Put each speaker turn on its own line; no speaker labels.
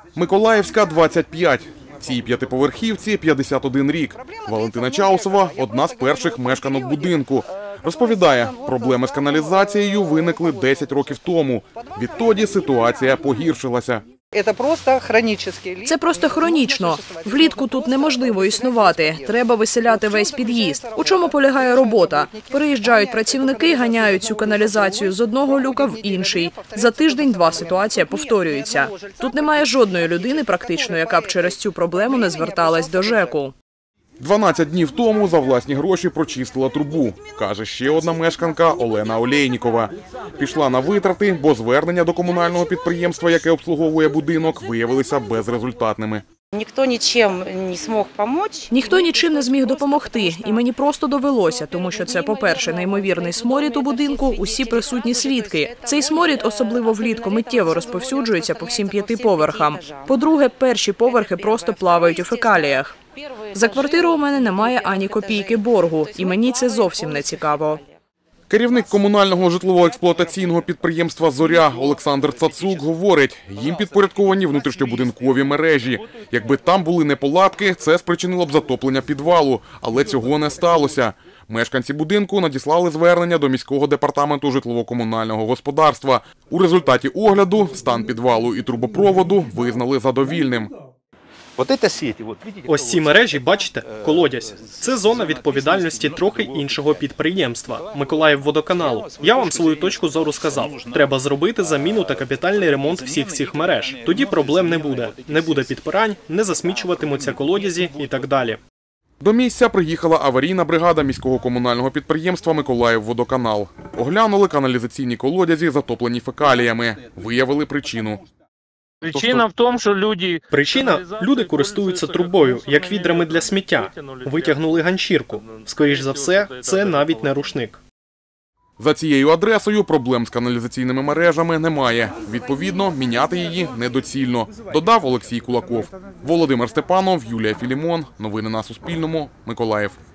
Миколаївська, 25. Цій п'ятиповерхівці 51 рік. Валентина Чаусова – одна з перших мешканок будинку. Розповідає, проблеми з каналізацією виникли 10 років тому. Відтоді ситуація погіршилася.
Це просто хронічно. Влітку тут неможливо існувати. Треба виселяти весь під'їзд. У чому полягає робота? Переїжджають працівники, ганяють цю каналізацію з одного люка в інший. За тиждень-два ситуація повторюється. Тут немає жодної людини практично, яка б через цю проблему не зверталась до ЖЕКу.
12 днів тому за власні гроші прочистила трубу, каже ще одна мешканка Олена Олейнікова. Пішла на витрати, бо звернення до комунального підприємства, яке обслуговує будинок, виявилися безрезультатними.
Ніхто нічим не зміг допомогти, і мені просто довелося, тому що це, по-перше, неймовірний сморід у будинку, усі присутні свідки. Цей сморід, особливо влітку, миттєво розповсюджується по всім 5 поверхам. По-друге, перші поверхи просто плавають у фекаліях. За квартиру у мене немає ані копійки боргу, і мені це зовсім не цікаво.
Керівник комунального житлово-експлуатаційного підприємства «Зоря» Олександр Цацук говорить, їм підпорядковані внутрішньобудинкові мережі. Якби там були неполадки, це спричинило б затоплення підвалу, але цього не сталося. Мешканці будинку надіслали звернення до міського департаменту житлово-комунального господарства. У результаті огляду стан підвалу і трубопроводу визнали задовільним.
Ось ці мережі, бачите, колодязь. Це зона відповідальності трохи іншого підприємства – Миколаївводоканалу. Я вам свою точку зору сказав. Треба зробити заміну та капітальний ремонт всіх цих мереж. Тоді проблем не буде. Не буде підпирань, не засмічуватимуться колодязі і так далі.
До місця приїхала аварійна бригада міського комунального підприємства «Миколаївводоканал». Оглянули каналізаційні колодязі, затоплені фекаліями. Виявили причину.
Причина в тому, що
люди користуються трубою, як відрами для сміття. Витягнули ганчірку. Скоріш за все, це навіть не рушник.
За цією адресою проблем з каналізаційними мережами немає. Відповідно, міняти її недоцільно, додав Олексій Кулаков. Володимир Степанов, Юлія Філімон. Новини на Суспільному. Миколаїв.